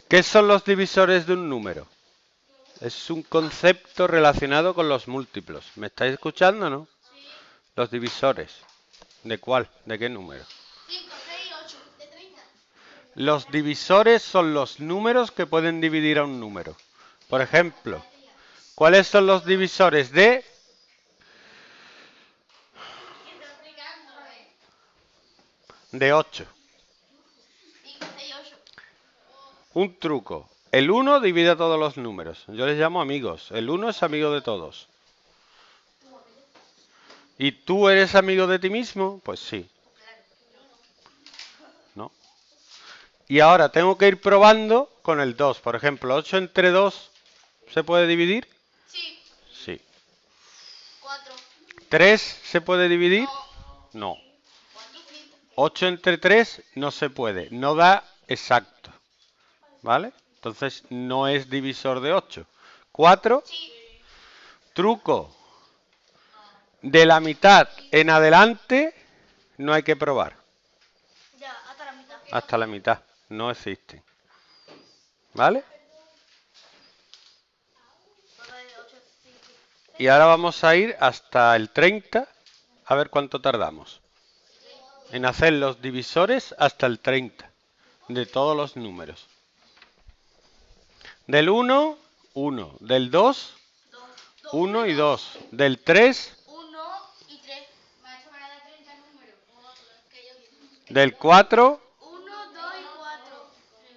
¿Qué son los divisores de un número? Es un concepto relacionado con los múltiplos. ¿Me estáis escuchando, no? Los divisores. ¿De cuál? ¿De qué número? 5, 6, 8, de 30. Los divisores son los números que pueden dividir a un número. Por ejemplo, ¿cuáles son los divisores de 8? 5, 6, 8. Un truco. El 1 divide a todos los números. Yo les llamo amigos. El 1 es amigo de todos. ¿Y tú eres amigo de ti mismo? Pues sí. ¿No? Y ahora tengo que ir probando con el 2. Por ejemplo, 8 entre 2 ¿se puede dividir? Sí. Sí. 4. 3 ¿se puede dividir? No. No. 4, 5. 8 entre 3 no se puede. No da exacto. ¿Vale? Entonces no es divisor de 8. 4. Sí. Truco. De la mitad en adelante no hay que probar. Ya, hasta la mitad. Hasta la mitad. No existen. ¿Vale? Y ahora vamos a ir hasta el 30. A ver cuánto tardamos. En hacer los divisores hasta el 30. De todos los números. Del 1, 1. Del 2, 1 y 2. Del 3, 1 y 3. Maestro, me da 30 números. del 4, 1, 2 y 4.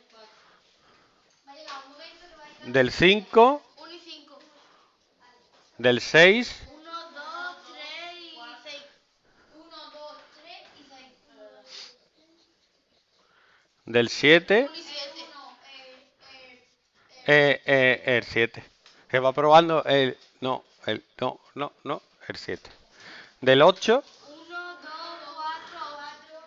del 5, 1 y 5. del 6, 1, 2, 3 y 6. 1, 2, 3 y 6. del 7, 1 y 7. el 7. Que va probando el... No, el... No, no, no, el 7. Del 8, 1, 2, 4, 4.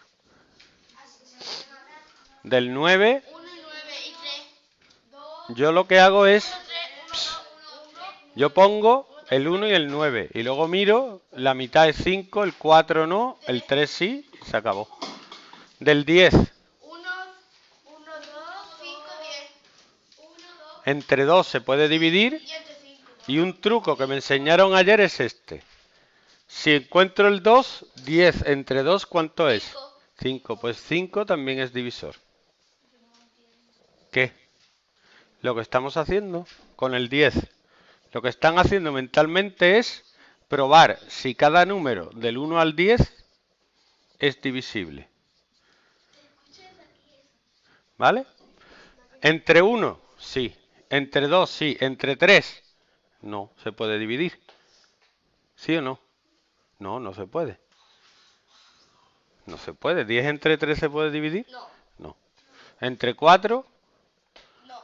del 9, 1 y 9 y 3. 2, yo lo que hago 1, es... 3, 1, 2, 1, 1. Yo pongo el 1 y el 9 y luego miro, la mitad es 5, el 4 no, el 3 sí y se acabó. Del 10, 1, 1, 2, 5, 10. 1, 2 entre 2 se puede dividir y entre 5. y un truco que me enseñaron ayer es este. Si encuentro el 2, 10 entre 2, ¿cuánto es? 5. 5, pues 5 también es divisor. ¿Qué? Lo que estamos haciendo con el 10. Lo que están haciendo mentalmente es probar si cada número del 1 al 10 es divisible. ¿Vale? Entre 1, sí. Entre 2, sí. Entre 3, no se puede dividir. ¿Sí o no? No, no se puede. No se puede. ¿10 entre 3 se puede dividir? No. No. ¿Entre 4? No.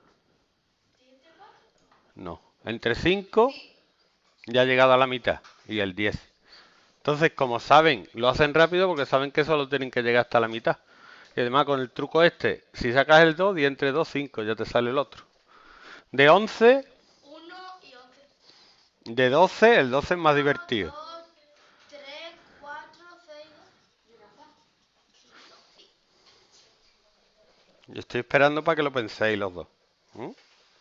No. ¿Entre 5? Sí. Ya ha llegado a la mitad. Y el 10. Entonces, como saben, lo hacen rápido porque saben que solo tienen que llegar hasta la mitad. Y además con el truco este, si sacas el 2, 10 entre 2, 5, ya te sale el otro. De 11, 1 y 11. de 12, el 12 es más 1, divertido. 2, 3, 4, 6. Yo estoy esperando para que lo penséis los dos. ¿Mm?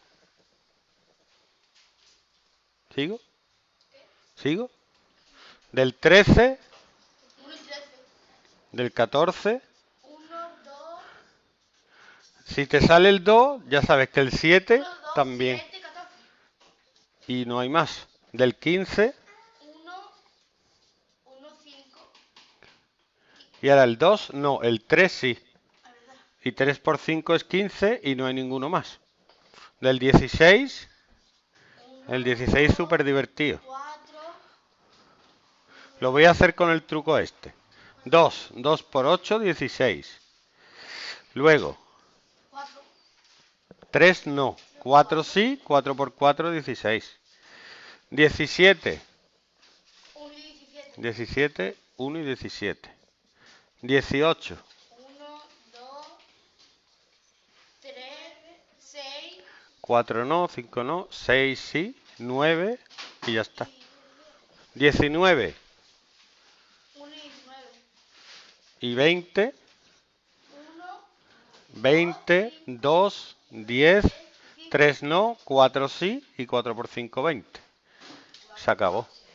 ¿Sigo? ¿Sigo? Del 13, 1 y 13. del 14. 1, 2, Si te sale el 2, ya sabes que el 7 1, 2, también. 7, 14. Y no hay más. Del 15 1, 1, 5. y ahora el 2, no, el 3 sí. La verdad. Y 3 por 5 es 15 y no hay ninguno más. Del 16, 1, el 16 es súper divertido. 4. Lo voy a hacer con el truco este. 2, 2 por 8, 16. Luego, 4. 3 no, 4 sí, 4 por 4, 16. 17, 1 y 17. 17, 1 y 17. 18, 1, 2, 3, 6. 4 no, 5 no, 6 sí, 9 y ya está. 19 1 y 19. y 20, 1, 20, 2, 10, 3 no, 4 sí y 4 por 5, 20. Se acabó.